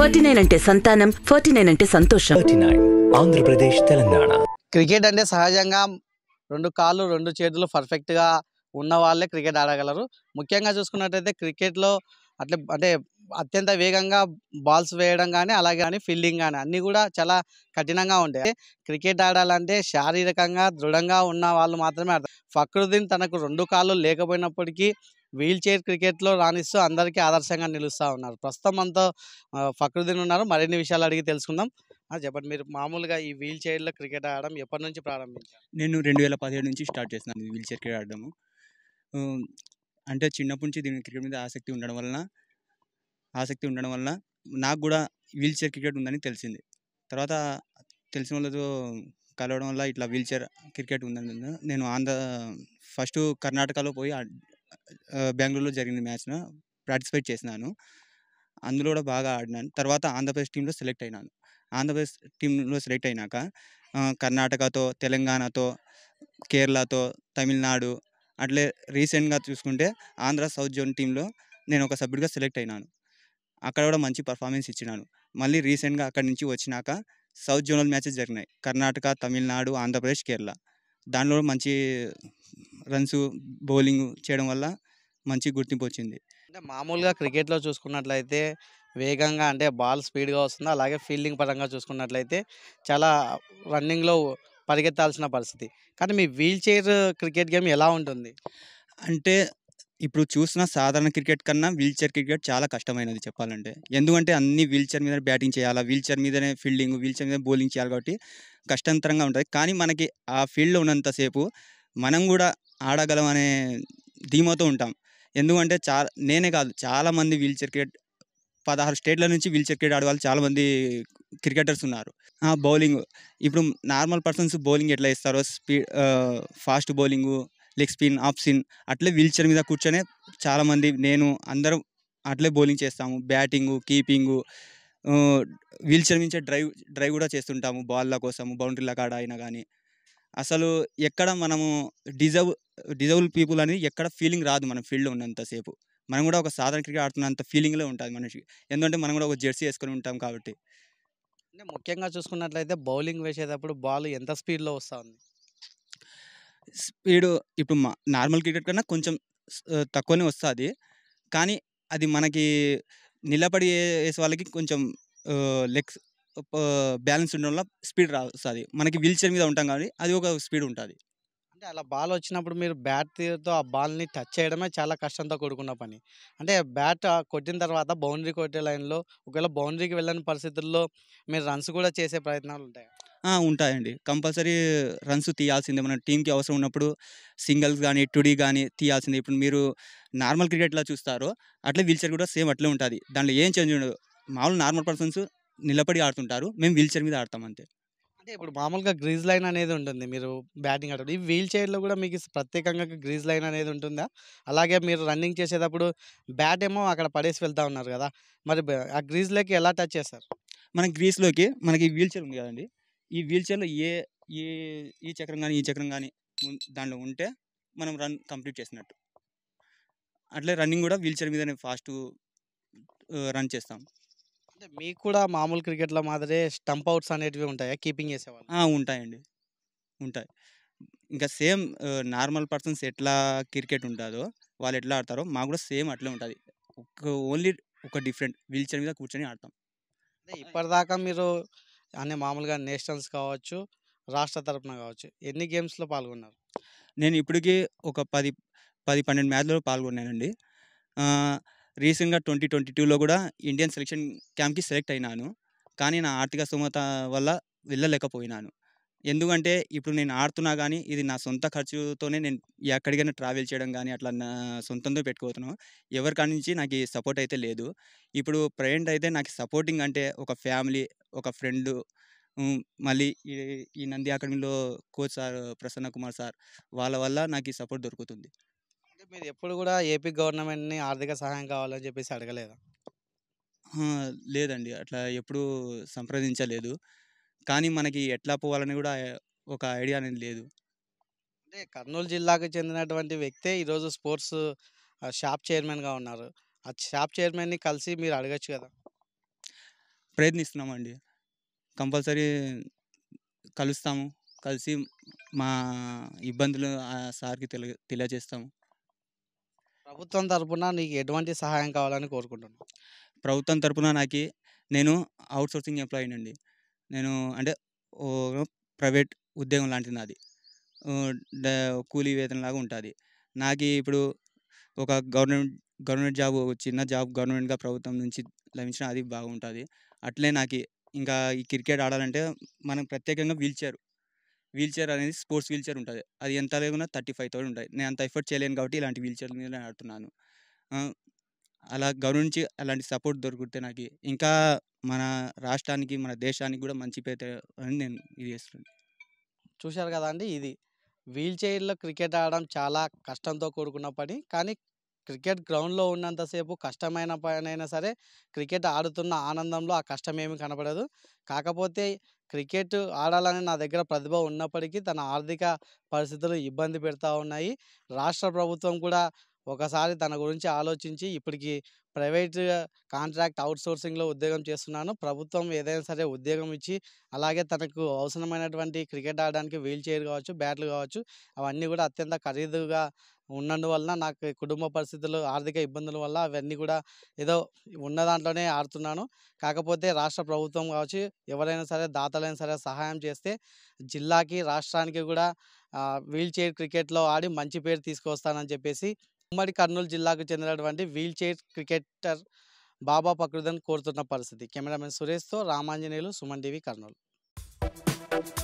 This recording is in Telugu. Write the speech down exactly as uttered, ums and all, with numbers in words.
ఫార్టీ నైన్ అంటే సంతానం, ఫార్టీ నైన్ అంటే సంతోషం. Forty nine Andhra Pradesh Telangana. Cricket అంటే సహజంగా రెండు కాళ్ళు రెండు చేతులు పర్ఫెక్ట్గా ఉన్న వాళ్ళే క్రికెట్ ఆడగలరు. ముఖ్యంగా చూసుకున్నట్టయితే క్రికెట్లో అట్లా అంటే అత్యంత వేగంగా బాల్స్ వేయడం కానీ అలాగే కానీ ఫీల్డింగ్ కానీ అన్నీ కూడా చాలా కఠినంగా ఉంటాయి. క్రికెట్ ఆడాలంటే శారీరకంగా దృఢంగా ఉన్న వాళ్ళు మాత్రమే ఆడతారు. ఫక్రుద్దీన్ తనకు రెండు కాళ్ళు లేకపోయినప్పటికీ వీల్ చైర్ క్రికెట్లో రాణిస్తూ అందరికీ ఆదర్శంగా నిలుస్తూ ఉన్నారు. ప్రస్తుతం మనతో ఫక్రుద్దీన్ ఉన్నారు. మరిన్ని విషయాలు అడిగి తెలుసుకుందాం. చెప్పండి, మీరు మామూలుగా ఈ వీల్ చైర్లో క్రికెట్ ఆడడం ఎప్పటి నుంచి ప్రారంభించారు? నేను రెండు వేల పదిహేడు నుంచి స్టార్ట్ చేసినాను వీల్ చైర్ క్రికెట్ ఆడడము. అంటే చిన్నప్పటి నుంచి దీని క్రికెట్ మీద ఆసక్తి ఉండడం వలన ఆసక్తి ఉండడం వలన నాకు కూడా వీల్ చైర్ క్రికెట్ ఉందని తెలిసింది. తర్వాత తెలిసిన వాళ్ళతో కలవడం వల్ల ఇట్లా వీల్ చైర్ క్రికెట్ ఉందని నేను ఆంధ్ర ఫస్ట్ కర్ణాటకలో పోయి బెంగళూరులో జరిగిన మ్యాచ్ను పార్టిసిపేట్ చేసినాను. అందులో కూడా బాగా ఆడినాను. తర్వాత ఆంధ్రప్రదేశ్ టీంలో సెలెక్ట్ అయినాను. ఆంధ్రప్రదేశ్ టీంలో సెలెక్ట్ అయినాక కర్ణాటకతో, తెలంగాణతో, కేరళతో, తమిళనాడు అట్లే రీసెంట్గా చూసుకుంటే ఆంధ్ర సౌత్ జోన్ టీంలో నేను ఒక సభ్యుడిగా సెలెక్ట్ అయినాను. అక్కడ కూడా మంచి పర్ఫార్మెన్స్ ఇచ్చినాను. మళ్ళీ రీసెంట్గా అక్కడి నుంచి వచ్చినాక సౌత్ జోనల్ మ్యాచెస్ జరిగినాయి. కర్ణాటక, తమిళనాడు, ఆంధ్రప్రదేశ్, కేరళ. దానిలో మంచి రన్స్ బౌలింగ్ చేయడం వల్ల మంచి గుర్తింపు వచ్చింది. అంటే మామూలుగా క్రికెట్లో చూసుకున్నట్లయితే వేగంగా అంటే బాల్ స్పీడ్గా వస్తుంది. అలాగే ఫీల్డింగ్ పరంగా చూసుకున్నట్లయితే చాలా రన్నింగ్లో పరిగెత్తాల్సిన పరిస్థితి. కానీ మీ వీల్ చైర్ క్రికెట్ గేమ్ ఎలా ఉంటుంది? అంటే ఇప్పుడు చూసిన సాధారణ క్రికెట్ కన్నా వీల్ చైర్ క్రికెట్ చాలా కష్టమైనది చెప్పాలంటే. ఎందుకంటే అన్ని వీల్ చైర్ మీద బ్యాటింగ్ చేయాలా, వీల్ చైర్ మీదనే ఫీల్డింగ్, వీల్ చైర్ మీద బౌలింగ్ చేయాలి కాబట్టి కష్టంతరంగా ఉంటుంది. కానీ మనకి ఆ ఫీల్డ్లో ఉన్నంతసేపు మనం కూడా ఆడగలం అనే ధీమాతో ఉంటాం. ఎందుకంటే చా నేనే కాదు చాలామంది వీల్ చైర్ క్రికెట్ పదహారు స్టేట్ల నుంచి వీల్ చైర్ క్రికెట్ ఆడేవాళ్ళు చాలామంది క్రికెటర్స్ ఉన్నారు. బౌలింగ్ ఇప్పుడు నార్మల్ పర్సన్స్ బౌలింగ్ ఎట్లా ఇస్తారో speed fast bowling, leg spin, off spin అట్లే వీల్ చైర్ మీద కూర్చొనే చాలామంది నేను అందరం అట్లే బౌలింగ్ చేస్తాము. బ్యాటింగు, కీపింగు, వీల్ చైర్ నుంచి డ్రైవ్ డ్రైవ్ కూడా చేస్తుంటాము బాల్ల కోసము, బౌండరీల కాడ అయినా కానీ. అసలు ఎక్కడ మనము డిజర్వ్ డిజర్వ్ పీపుల్ అని ఎక్కడ ఫీలింగ్ రాదు మన ఫీల్డ్లో ఉన్నంతసేపు. మనం కూడా ఒక సాధారణ క్రికెట్ ఆడుతున్నంత ఫీలింగ్లో ఉంటుంది మనిషికి. ఎందుకంటే మనం కూడా ఒక జెర్సీ వేసుకొని ఉంటాం కాబట్టి. అంటే ముఖ్యంగా చూసుకున్నట్లయితే బౌలింగ్ వేసేటప్పుడు బాల్ ఎంత స్పీడ్లో వస్తూ ఉంది? స్పీడు ఇప్పుడు మా నార్మల్ క్రికెట్ కన్నా కొంచెం తక్కువనే వస్తుంది. కానీ అది మనకి నిలబడి వేసే వాళ్ళకి కొంచెం లెగ్స్ బ్యాలెన్స్ ఉండడం వల్ల స్పీడ్ రా వస్తుంది. మనకి వీల్ చైర్ మీద ఉంటాం కాబట్టి అది ఒక స్పీడ్ ఉంటుంది. అంటే అలా బాల్ వచ్చినప్పుడు మీరు బ్యాట్తో ఆ బాల్ని టచ్ చేయడమే చాలా కష్టంతో కూడుకున్న పని. అంటే బ్యాట్ కొట్టిన తర్వాత బౌండరీ కొట్టే లైన్లో ఒకవేళ బౌండరీకి వెళ్ళని పరిస్థితుల్లో మీరు రన్స్ కూడా చేసే ప్రయత్నాలు ఉంటాయి? ఉంటాయండి. కంపల్సరీ రన్స్ తీయాల్సిందే. మన టీంకి అవసరం ఉన్నప్పుడు సింగిల్స్ కానీ టుడీ కానీ తీయాల్సిందే. ఇప్పుడు మీరు నార్మల్ క్రికెట్లో చూస్తారో అట్లే వీల్ చైర్ కూడా సేమ్ అట్లే ఉంటుంది. దాంట్లో ఏం చేంజ్ ఉండదు. మామూలు నార్మల్ పర్సన్స్ నిలబడి ఆడుతుంటారు, మేము వీల్ చైర్ మీద ఆడతాం అంతే. అంటే ఇప్పుడు మామూలుగా గ్రీజ్ లైన్ అనేది ఉంటుంది మీరు బ్యాటింగ్ ఆడేటప్పుడు. ఈ వీల్ చైర్లో కూడా మీకు ప్రత్యేకంగా గ్రీజ్ లైన్ అనేది ఉంటుందా? అలాగే మీరు రన్నింగ్ చేసేటప్పుడు బ్యాట్ ఏమో అక్కడ పడేసి వెళ్తూ ఉన్నారు కదా, మరి ఆ గ్రీజ్లోకి ఎలా టచ్ చేస్తారు? మన గ్రీజ్లోకి మనకి వీల్ చైర్ ఉంది కదండి, ఈ వీల్ చైర్లో ఏ ఏ ఈ చక్రం కానీ ఈ చక్రం కానీ దాంట్లో ఉంటే మనం రన్ కంప్లీట్ చేసినట్టు. అట్లే రన్నింగ్ కూడా వీల్ చైర్ మీదనే ఫాస్ట్ రన్ చేస్తాం. అంటే మీకు కూడా మామూలు క్రికెట్లో మాదిరి స్టంప్ అవుట్స్ అనేటివి ఉంటాయా కీపింగ్ చేసేవాళ్ళు? ఉంటాయండి, ఉంటాయి. ఇంకా సేమ్ నార్మల్ పర్సన్స్ ఎట్లా క్రికెట్ ఉంటుందో వాళ్ళు ఎట్లా ఆడతారో మాకు కూడా సేమ్ అట్లే ఉంటుంది. ఒక ఓన్లీ ఒక డిఫరెంట్ వీల్ చైర్ మీద కూర్చొని ఆడతాం. అంటే ఇప్పటిదాకా మీరు అనే మామూలుగా నేషనల్స్ కావచ్చు, రాష్ట్ర తరపున కావచ్చు, ఎన్ని గేమ్స్లో పాల్గొన్నారు? నేను ఇప్పటికీ ఒక పది పది పన్నెండు మ్యాచ్లో పాల్గొన్నానండి. రీసెంట్గా ట్వంటీ ట్వంటీ టూలో కూడా ఇండియన్ సెలెక్షన్ క్యాంప్కి సెలెక్ట్ అయినాను. కానీ నా ఆర్థిక స్తోమత వల్ల వెళ్ళలేకపోయినాను. ఎందుకంటే ఇప్పుడు నేను ఆడుతున్నా కానీ ఇది నా సొంత ఖర్చుతోనే నేను ఎక్కడికైనా ట్రావెల్ చేయడం కానీ అట్లా నా సొంతంతో పెట్టుకోతున్నాను. ఎవరికాడి నుంచి నాకు సపోర్ట్ అయితే లేదు. ఇప్పుడు ప్రజెంట్ అయితే నాకు సపోర్టింగ్ అంటే ఒక ఫ్యామిలీ, ఒక ఫ్రెండు, మళ్ళీ ఈ ఈ నంది అకాడమీలో coach sir Prasanna Kumar sir వాళ్ళ వల్ల నాకు ఈ సపోర్ట్ దొరుకుతుంది. అంటే మీరు ఎప్పుడు కూడా ఏపీ గవర్నమెంట్ని ఆర్థిక సహాయం కావాలని చెప్పేసి అడగలేదా? లేదండి, అట్లా ఎప్పుడూ సంప్రదించలేదు. కానీ మనకి ఎట్లా పోవాలని కూడా ఒక ఐడియా అనేది లేదు. అంటే కర్నూలు జిల్లాకు చెందినటువంటి వ్యక్తే ఈరోజు స్పోర్ట్స్ షాప్ చైర్మన్గా ఉన్నారు. ఆ షాప్ చైర్మన్ని కలిసి మీరు అడగచ్చు కదా? ప్రయత్నిస్తున్నామండి. కంపల్సరీ కలుస్తాము. కలిసి మా ఇబ్బందులు ఆ సార్‌కి తెలి తెలియజేస్తాము. ప్రభుత్వం తరపున నీకు ఎటువంటి సహాయం కావాలని కోరుకుంటున్నావు? ప్రభుత్వం తరపున నాకి నేను ఔట్‌సోర్సింగ్ ఎంప్లాయీనండి. నేను అంటే ఓహ్, ప్రైవేట్ ఉద్యోగం లాంటిది నాది. ఆహ్, డ కూలీ వేతనంలాగా ఉంటాది. నాకీ ఇప్పుడు ఒక గవర్నమెంట్ గవర్నమెంట్ జాబు చిన్న జాబ్ గవర్నమెంట్‌గా ప్రభుత్వం నుంచి లభించినా అది బాగుంటాది. అట్లే నాకి ఇంకా ఈ క్రికెట్ ఆడాలంటే మనం ప్రత్యేకంగా వీల్‌చైర్, వీల్‌చైర్ అనేది స్పోర్ట్స్ వీల్‌చైర్ ఉంటది. అది ఎంత లేకున్నా ముప్పై ఐదు వేలు ఉంటాయి. నేను అంత ఎఫర్ట్ చేయలేను కాబట్టి ఇలాంటి వీల్‌చైర్ల మీదనే ఆడుతున్నాను. ఆహ్, అలా గవర్నమెంట్ నుంచి అలాంటి సపోర్ట్ దొరికితే నాకి ఇంకా మన రాష్ట్రానికి, మన దేశానికి గూడా మంచి పేరు తే అని నేను ఇది చేస్తున్నాను. చూశారు కదండీ! ఇది. వీల్ చైర్‌లో క్రికెట్ ఆడడం చాలా కష్టంతో కూడుకున్న పని. కానీ క్రికెట్ గ్రౌండ్‌లో ఉన్నంత సేపు కష్టమైన పనైనా సరే, క్రికెట్ ఆడుతున్న ఆనందంలో ఆ కష్టమేమి కనపడదు. కాకపోతే క్రికెట్ ఆడాలని నా దగ్గర ప్రతిభ ఉన్నప్పటికీ తన ఆర్థిక పరిస్థితులు ఇబ్బంది పెడతా ఉన్నాయి. రాష్ట్ర ప్రభుత్వం కూడా ఒకసారి తన గురించి ఆలోచించి ఇప్పటికి ప్రైవేట్ కాంట్రాక్ట్ ఔట్‌సోర్సింగ్‌లో ఉద్యోగం చేస్తున్నాను. ప్రభుత్వం ఏదైనా సరే ఉద్యోగం ఇచ్చి అలాగే తనకు అవసరమైనటువంటి క్రికెట్ ఆడడానికి వీల్ చైర్ కావచ్చు, బ్యాట్లు కావచ్చు, అవన్నీ కూడా అత్యంత ఖరీదుగా ఉన్నందువలన నాకు కుటుంబ పరిస్థితులు, ఆర్థిక ఇబ్బందుల వల్ల అవన్నీ కూడా ఏదో ఉన్న దాంట్లోనే ఆడుతున్నాను. కాకపోతే రాష్ట్ర ప్రభుత్వం కావచ్చు, ఎవరైనా సరే దాతలైనా సరే సహాయం చేస్తే జిల్లాకి, రాష్ట్రానికి కూడా ఆహ్, వీల్ చైర్ క్రికెట్‌లో ఆడి మంచి పేరు తీసుకొస్తానని చెప్పేసి ఉమ్మడి కర్నూలు జిల్లాకు చెందినటువంటి wheel chair cricketer Baba Fakruddin కోరుతున్న పరిస్థితి. కెమెరామెన్ సురేష్‌తో రామాంజనేయులు, సుమన్ టీవీ, కర్నూలు.